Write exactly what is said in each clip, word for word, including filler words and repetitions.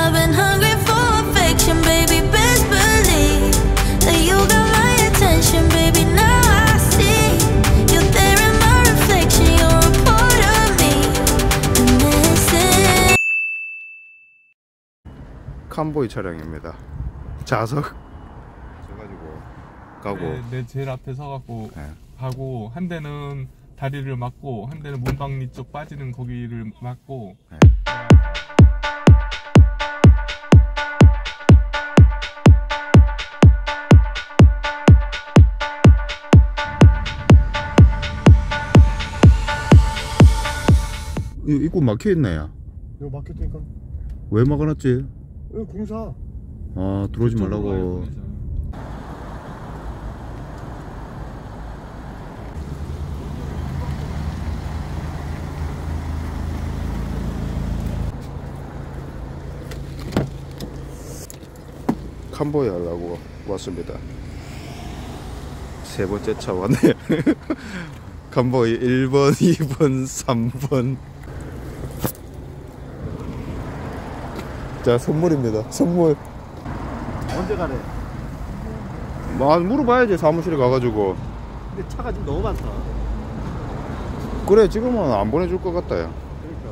I've been hungry for affection, baby, best believe that you got my attention, baby, now I see you're there in my reflection, you're a part of me, and this is 캄보이 차량입니다. 좌석 서가지고 가고 네, 내 제일 앞에 서갖고 네. 가고 한 대는 다리를 막고 한 대는 문방리 쪽 빠지는 거기를 막고 네. 이 입구 막혀있네. 야 이거 막혔다니까. 왜 막아놨지? 이거 공사. 아 들어오지 말라고. 캄보이 하려고 왔습니다. 세 번째 차 왔네. 캄보이 일 번, 이 번, 삼 번. 자, 선물입니다. 선물. 언제 가래? 뭐 물어봐야지, 사무실에 가가지고. 근데 차가 지금 너무 많다. 그래, 지금은 안 보내줄 것 같다. 야. 그러니까.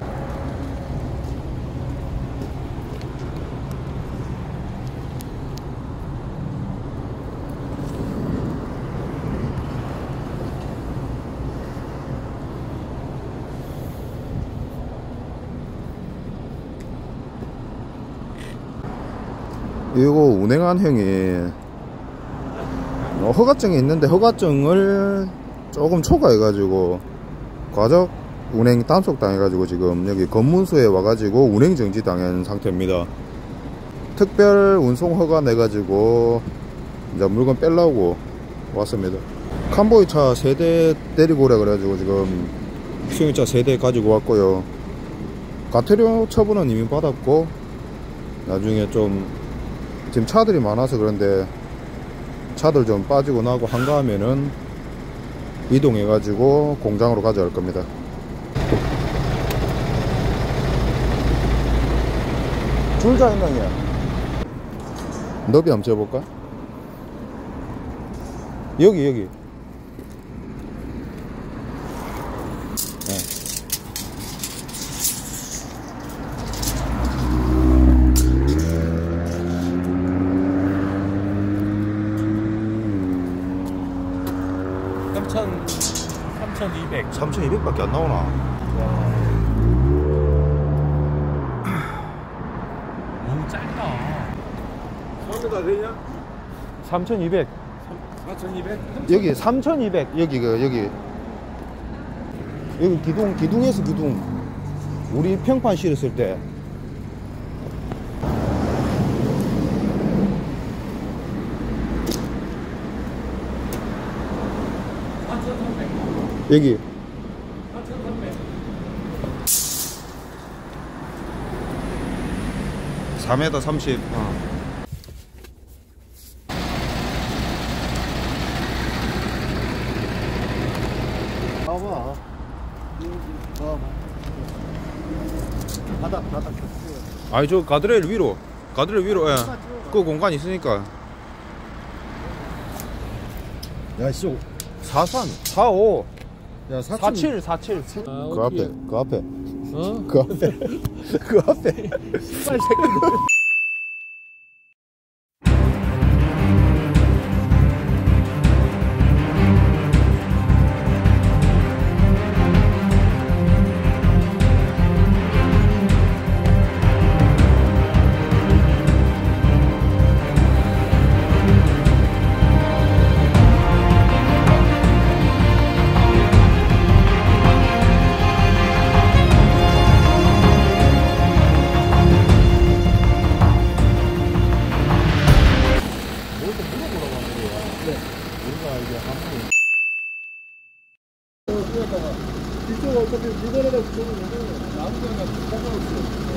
이거 운행한 형이 어, 허가증이 있는데 허가증을 조금 초과해가지고 과적 운행 단속 당해가지고 지금 여기 검문소에 와가지고 운행 정지 당한 상태입니다. 특별 운송 허가 내가지고 이제 물건 빼려고 왔습니다. 캄보이 차 세 대 데리고 오래 그래가지고 지금 승용차 세 대 가지고 왔고요. 가태료 처분은 이미 받았고 나중에 좀 지금 차들이 많아서 그런데 차들 좀 빠지고 나고 한가하면은 이동해 가지고 공장으로 가져갈 겁니다. 줄자 행동이야. 너비 한번 재볼까? 여기 여기. 네. 삼천이백. 삼천이백 밖에 안 나오나? 너무 짧다. 처음에다 되냐? 삼천이백. 사천이백? 여기 삼천이백. 여기 그 여기 여기 기둥 기둥에서 기둥. 우리 평판 실었을 때. 여기 사 미터 삼십. 어. 봐봐. 봐봐. 바닥 바닥. 아니 저 가드레일 위로 가드레일 위로. 예. 그 공간 있으니까. 야 씨. 사삼 사오 야 사천. 사칠 사칠. 아, 그 앞에 그 앞에 어? 그 앞에 그 앞에 빨리 새끼들. 이쪽 어차피 물건에다 붙여놓으면 아무데나 상관없어.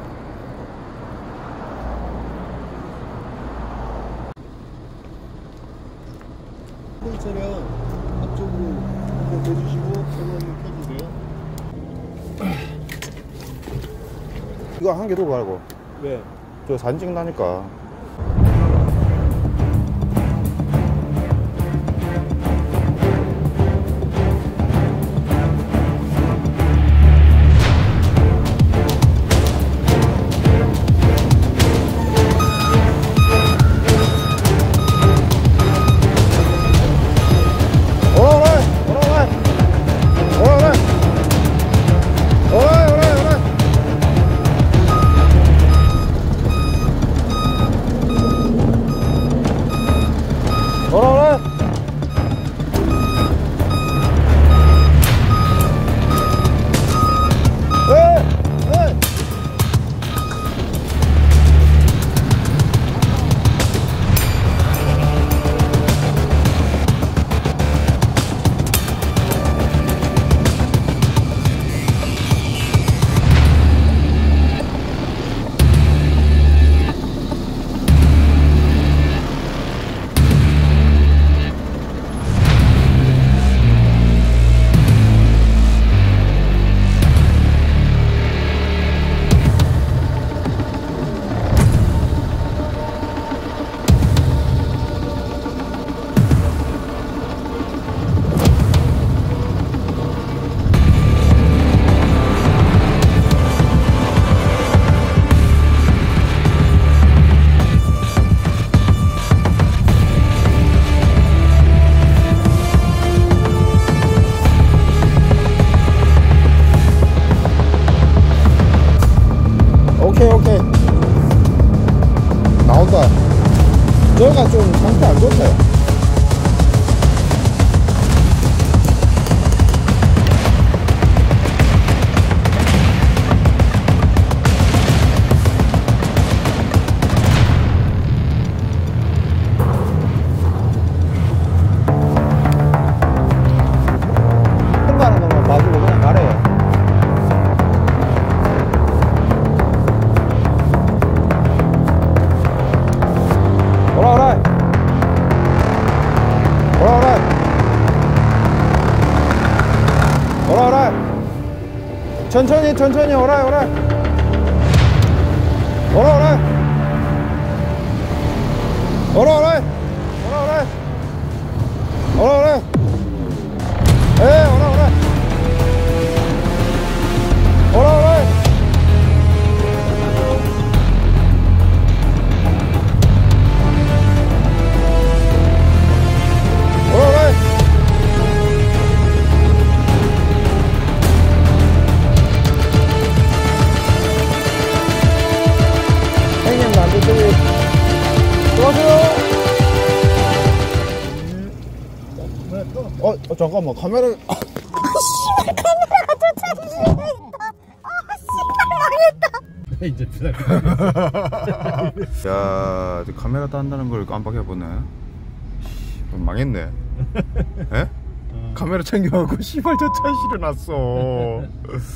이 차량 앞쪽으로 한번 대주시고 전원을 켜주세요. 이거 한 개 더 가고. 왜? 저 사진 찍는다니까. 오케이 오케이 나온다. 저가 좀 상태 안 좋대. 통과하는 것만 봐주고 그냥 가래요. 오라 오라 오라 오라 오라 오라 천천히 천천히 오라 오라 오라 오라 오라 오라 오라 오라 오라 오라 에 오라 오라 오라 오라 형님 남들 저기 도와줘요. 어, 어 잠깐만 카메라를 이제 부담. 야 카메라 딴다는 걸 깜빡해보네. 망했네. 에? 어. 카메라 챙겨갖고 씨발 저 차 실어놨어.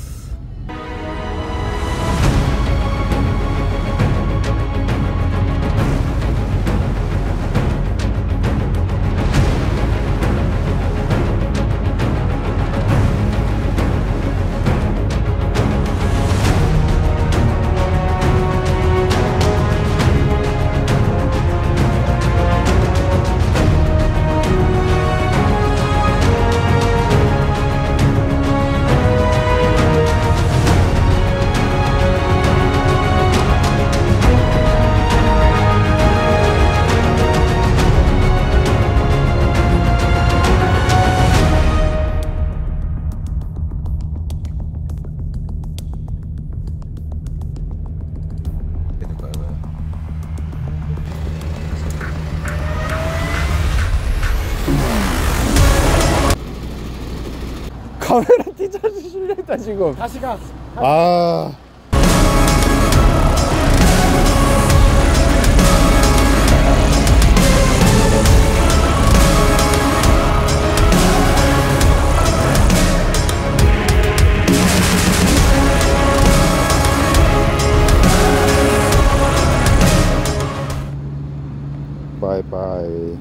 카메라 뒤차지 실렸다 지금. 다시 가. 아. 바이바이.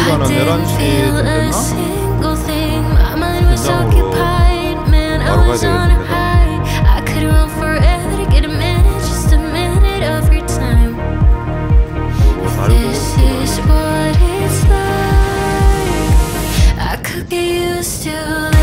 시간은 열한 시쯤 됐나? 현장으로 바로 가야 되겠습니다. Get used to